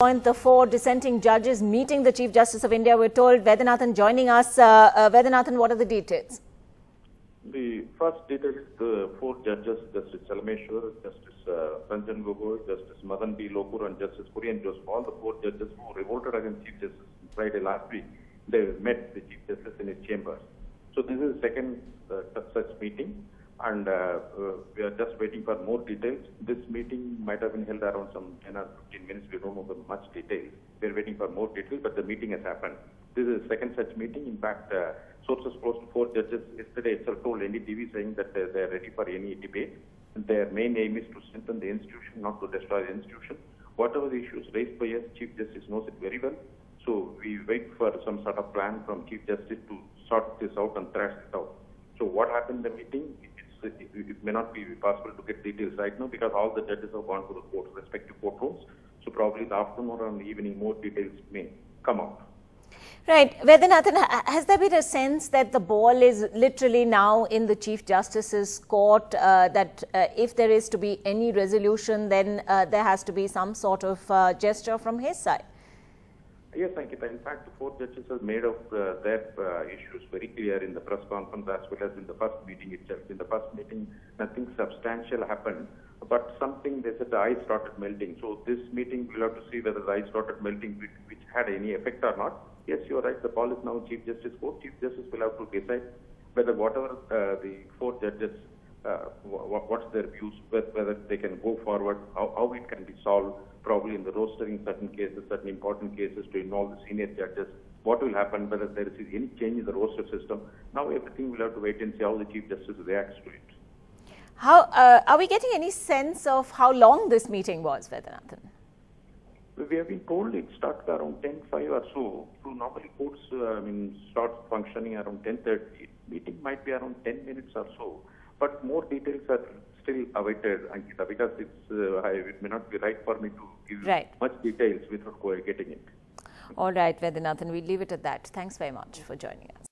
The four dissenting judges meeting the Chief Justice of India. We're told Vaidyanathan joining us. Vaidyanathan, what are the details? The first detail is the four judges, Justice Chelameswar, Justice Ranjan Gogoi, Justice Madan, Lokur and Justice Kurian, all the four judges who revolted against Chief Justice Friday last week, they met the Chief Justice in his chambers. So this is the second such meeting, and we are just waiting for more details. This meeting might have been held around some 10 or 15 minutes. We don't know the much details. We are waiting for more details, but the meeting has happened. This is the second such meeting. In fact, sources close to four judges yesterday itself told NDTV saying that they are ready for any debate. Their main aim is to strengthen the institution, not to destroy the institution. Whatever the issues raised by us, Chief Justice knows it very well. So we wait for some sort of plan from Chief Justice to sort this out and thrash it out. So what happened in the meeting, it may not be possible to get details right now because all the judges have gone to the respective courtrooms. So probably in the afternoon or in the evening, more details may come out. Right. Vaidyanathan, has there been a sense that the ball is literally now in the Chief Justice's court, that if there is to be any resolution, then there has to be some sort of gesture from his side? Yes, Ankita. In fact, the four judges have made out their issues very clear in the press conference as well as in the first meeting itself. In the first meeting, nothing substantial happened, but something, they said the ice started melting. So this meeting, we'll have to see whether the ice started melting, which had any effect or not. Yes, you're right. The ball is now in Chief Justice Court. Chief Justice will have to decide whether whatever the four judges, what's their views, whether they can go forward, how it can be solved, probably in the rostering certain cases, certain important cases to involve the senior judges, what will happen, whether there is any change in the roster system. Now everything we'll have to wait and see how the Chief Justice reacts to it. How are we getting any sense of how long this meeting was, Vaidyanathan? We have been told it started around 10:05 or so. So normally courts, start functioning around 10:30. Meeting might be around 10 minutes or so. But more details are still awaited, Ankita, because it may not be right for me to give much details without getting it. All right, Vaidyanathan, we'll leave it at that. Thanks very much for joining us.